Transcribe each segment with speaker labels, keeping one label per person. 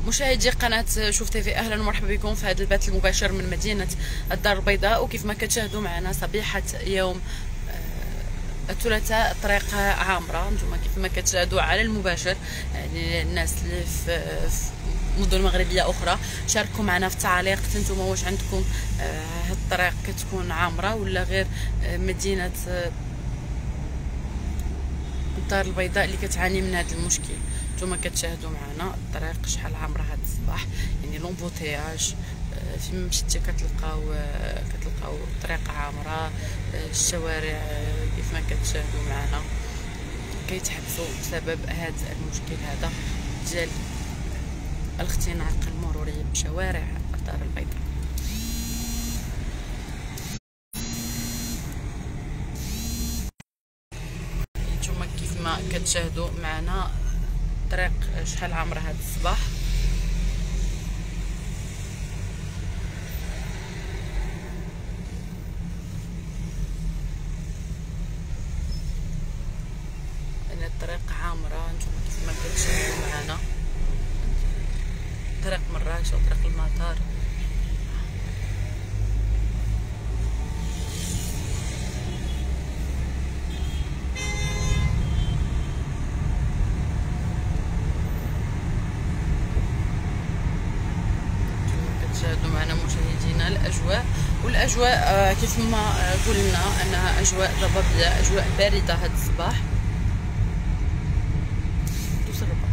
Speaker 1: مشاهدي قناة شوف تيفي، اهلا ومرحبا بكم في هذا البث المباشر من مدينة الدار البيضاء. وكيف ما كتشاهدوا معنا صبيحة يوم الثلاثاء الطريق عامرة. نتوما كيف ما كتشاهدوا على المباشر، يعني الناس اللي في مدن مغربية أخرى شاركوا معنا في التعليق نتوما واش عندكم هاد الطريق كتكون عامرة ولا غير مدينة الدار البيضاء اللي كتعاني من هذا المشكل. نتوما كتشاهدوا معنا الطريق شحال عامره هذا الصباح، يعني لومبوتياج فيما مشيتي كتلقاو الطريق عامره، الشوارع كيف ما كتشاهدوا معنا كيتحبسوا بسبب هذا المشكل هذا ديال الاختناق المروري بشوارع الدار البيضاء. نتوما كيف ما كتشاهدوا معنا الطريق شحال عامره هذا الصباح. يعني الطريق عامره نتوما كيف ما كتشاهدوا معنا، طريق مراكش وطريق المطار. تشاهدوا معنا مشاهدينا والاجواء كيف ما قلنا انها اجواء ضبابيه، اجواء بارده هذا الصباح. دوز الرباط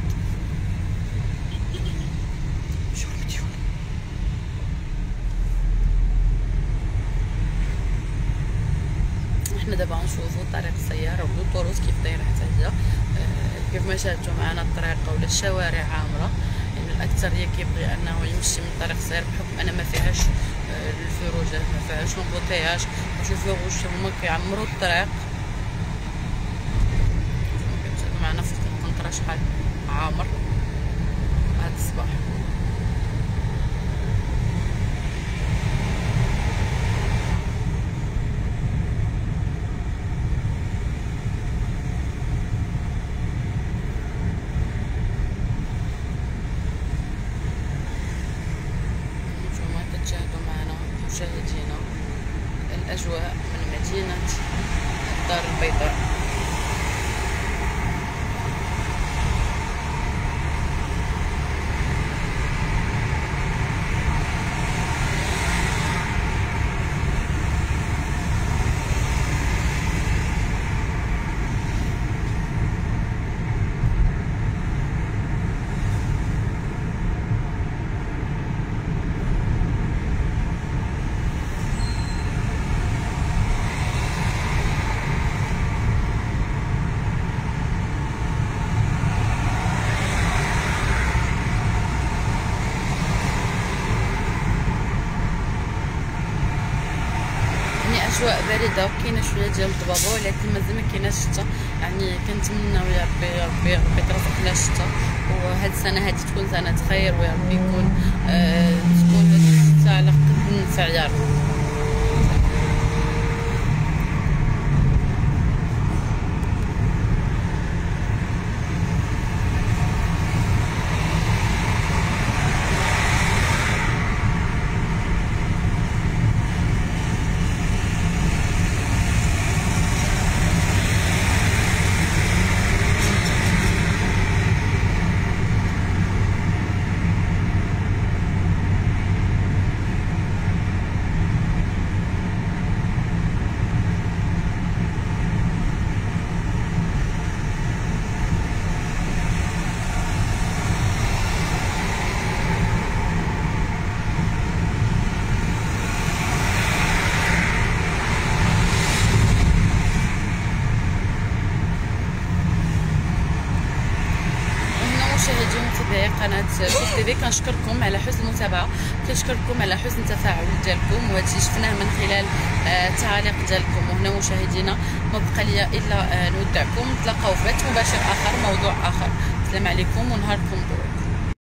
Speaker 1: احنا دابا نشوفوا طريق السياره والطرق كيف دايره حتى هي. كيف ما شاهدتوا معنا الطريق ولا الشوارع عامره، الاكثريه كيبغي انه يمشي من طريق سير بحكم ان ما فيهاش الفروجات، ما فيهاش لومبوتياج. شوفوا واش هما كيعمروا الطريق. كتشوفوا معنا في القنطره شحال عامر هذا الصباح. مشاهدينا الأجواء من مدينة الدار البيضاء. اجواء بارده وكاينه شويه ديال الضبابه، ولكن مازال ما كايناش الشتا. يعني كنتمناو يا ربي يترافق لنا الشتا، وهاد السنه هادي تكون سنه خير، ويا ربي يكون تكون الشتا على قد النفع يا رب. متابعي قناه شوف تيفي، كنشكركم على حسن المتابعه، كنشكركم على حسن التفاعل ديالكم، وهادشي شفناه من خلال التعاليق ديالكم. وهنا مشاهدينا ما بقى لي الا نودعكم، نتلاقاو في بث مباشر اخر، موضوع اخر. السلام عليكم ونهاركم مبروك.